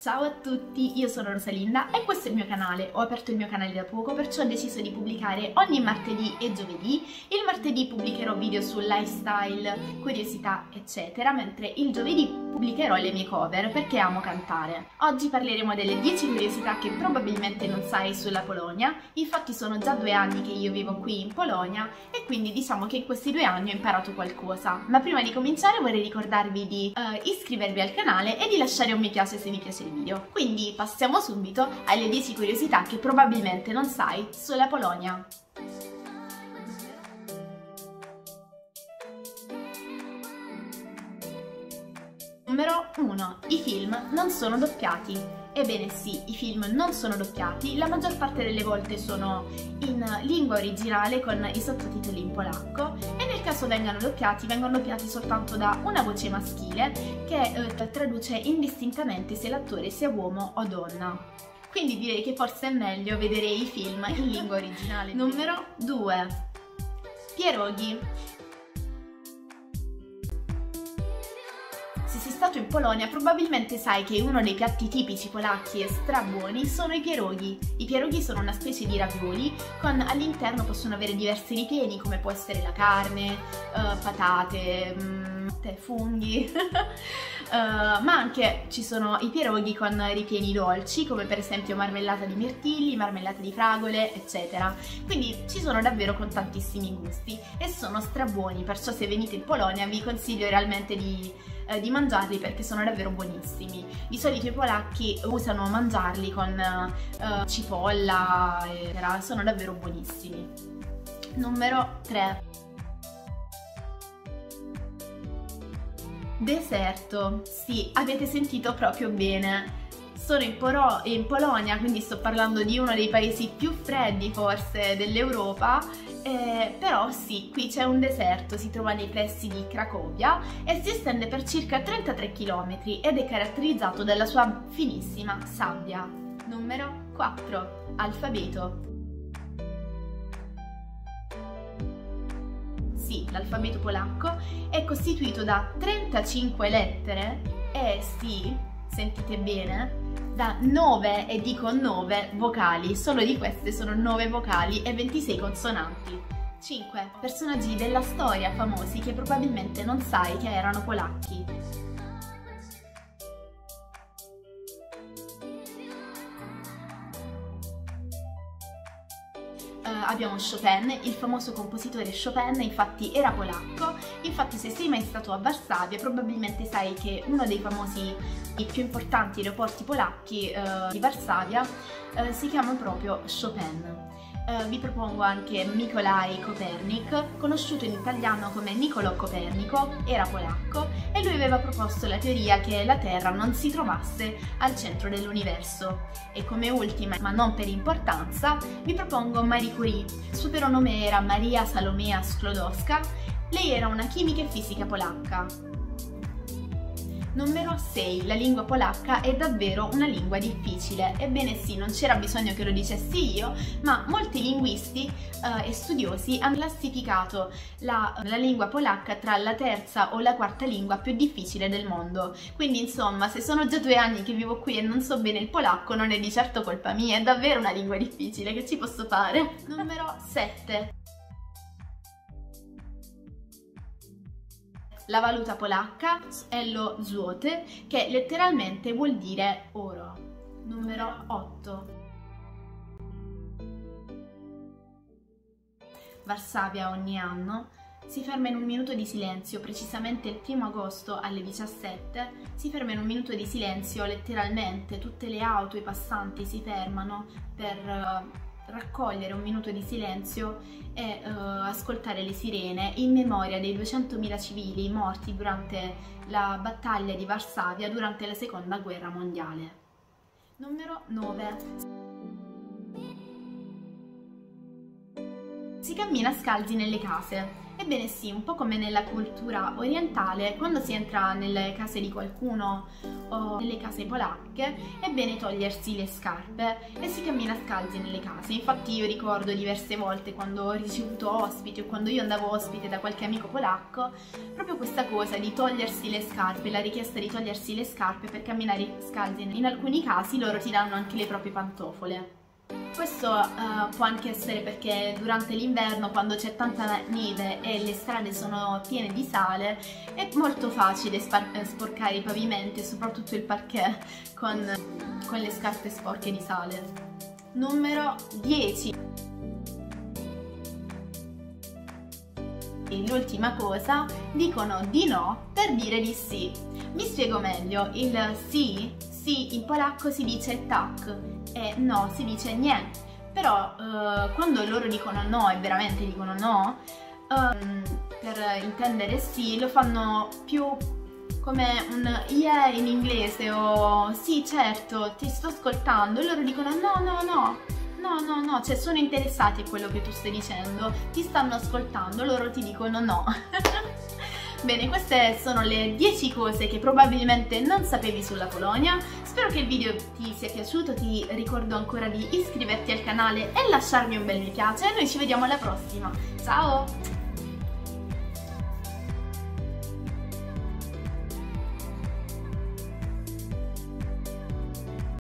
Ciao a tutti, io sono Rosalinda e questo è il mio canale. Ho aperto il mio canale da poco, perciò ho deciso di pubblicare ogni martedì e giovedì. Il martedì pubblicherò video sul lifestyle, curiosità, eccetera, mentre il giovedì pubblicherò le mie cover perché amo cantare. Oggi parleremo delle 10 curiosità che probabilmente non sai sulla Polonia. Infatti sono già 2 anni che io vivo qui in Polonia e quindi diciamo che in questi 2 anni ho imparato qualcosa. Ma prima di cominciare vorrei ricordarvi di iscrivervi al canale e di lasciare un mi piace se vi piace il video. Quindi passiamo subito alle 10 curiosità che probabilmente non sai sulla Polonia. Numero 1. I film non sono doppiati. Ebbene sì, i film non sono doppiati, la maggior parte delle volte sono in lingua originale con i sottotitoli in polacco e nel caso vengono doppiati soltanto da una voce maschile che traduce indistintamente se l'attore sia uomo o donna. Quindi direi che forse è meglio vedere i film in lingua originale. Numero 2. Pierogi. Se sei stato in Polonia probabilmente sai che uno dei piatti tipici polacchi e strabuoni sono i pierogi. I pierogi sono una specie di ravioli con all'interno possono avere diversi ripieni come può essere la carne, patate, funghi, ma anche ci sono i pierogi con ripieni dolci come per esempio marmellata di mirtilli, marmellata di fragole, eccetera. Quindi ci sono davvero con tantissimi gusti e sono strabuoni, perciò se venite in Polonia vi consiglio realmente di mangiarli perché sono davvero buonissimi. Di solito i polacchi usano mangiarli con cipolla, eccetera. Sono davvero buonissimi. Numero 3. Deserto. Sì, avete sentito proprio bene. Sono in Polonia, quindi sto parlando di uno dei paesi più freddi forse dell'Europa, però sì, qui c'è un deserto, si trova nei pressi di Cracovia e si estende per circa 33 km ed è caratterizzato dalla sua finissima sabbia. Numero 4. Alfabeto. Sì, l'alfabeto polacco è costituito da 35 lettere e sì, sentite bene, da 9, e dico 9, vocali. Solo di queste sono 9 vocali e 26 consonanti. 5. Personaggi della storia famosi che probabilmente non sai che erano polacchi. Abbiamo Chopin, il famoso compositore Chopin infatti era polacco. Infatti se sei mai stato a Varsavia probabilmente sai che uno dei famosi e più importanti aeroporti polacchi di Varsavia si chiama proprio Chopin. Vi propongo anche Mikołaj Kopernik, conosciuto in italiano come Niccolò Copernico, era polacco e lui aveva proposto la teoria che la Terra non si trovasse al centro dell'universo. E come ultima, ma non per importanza, vi propongo Marie Curie. Il suo vero nome era Maria Salomea Sklodowska, lei era una chimica e fisica polacca. Numero 6. La lingua polacca è davvero una lingua difficile. Ebbene sì, non c'era bisogno che lo dicessi io, ma molti linguisti e studiosi hanno classificato la lingua polacca tra la terza o la quarta lingua più difficile del mondo. Quindi insomma, se sono già 2 anni che vivo qui e non so bene il polacco, non è di certo colpa mia, è davvero una lingua difficile, che ci posso fare? Numero 7. La valuta polacca è lo złoty, che letteralmente vuol dire oro. Numero 8. Varsavia ogni anno si ferma in un minuto di silenzio, precisamente il 1° agosto alle 17, si ferma in un minuto di silenzio, letteralmente tutte le auto, i passanti si fermano per raccogliere un minuto di silenzio e ascoltare le sirene in memoria dei 200.000 civili morti durante la battaglia di Varsavia durante la Seconda Guerra Mondiale. Numero 9. Si cammina scalzi nelle case. Ebbene sì, un po' come nella cultura orientale, quando si entra nelle case di qualcuno o nelle case polacche è bene togliersi le scarpe e si cammina scalzi nelle case. Infatti io ricordo diverse volte quando ho ricevuto ospiti o quando io andavo ospite da qualche amico polacco, proprio questa cosa di togliersi le scarpe, la richiesta di togliersi le scarpe per camminare scalzi. In alcuni casi loro ti danno anche le proprie pantofole. Questo può anche essere perché durante l'inverno, quando c'è tanta neve e le strade sono piene di sale, è molto facile sporcare i pavimenti e soprattutto il parquet con le scarpe sporche di sale. Numero 10. L'ultima cosa, dicono di no per dire di sì. Mi spiego meglio, il sì in polacco si dice tak e no si dice nie, però quando loro dicono no e veramente dicono no, per intendere sì lo fanno più come un yeah in inglese o sì certo ti sto ascoltando, e loro dicono no, cioè sono interessati a quello che tu stai dicendo, ti stanno ascoltando, loro ti dicono no. Bene, queste sono le 10 cose che probabilmente non sapevi sulla Polonia. Spero che il video ti sia piaciuto, ti ricordo ancora di iscriverti al canale e lasciarmi un bel mi piace e noi ci vediamo alla prossima. Ciao!